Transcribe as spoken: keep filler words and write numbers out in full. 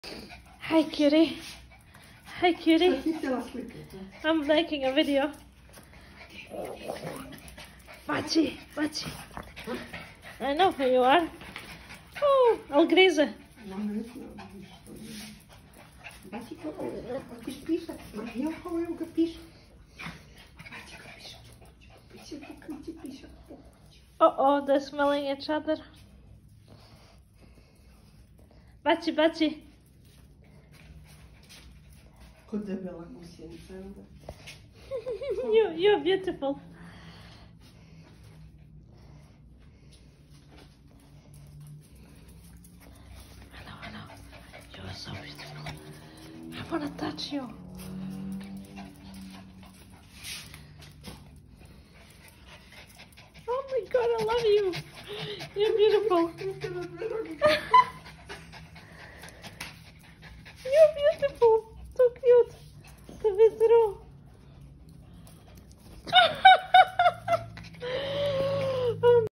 Hi, cutie. Hi, cutie. I'm making a video. Baci, Baci. I know who you are. Oh, Algriza. Uh oh, they're smelling each other. Baci, Baci. you, you're beautiful. I know, I know. You are so beautiful. I want to touch you. Oh my God, I love you. You're beautiful.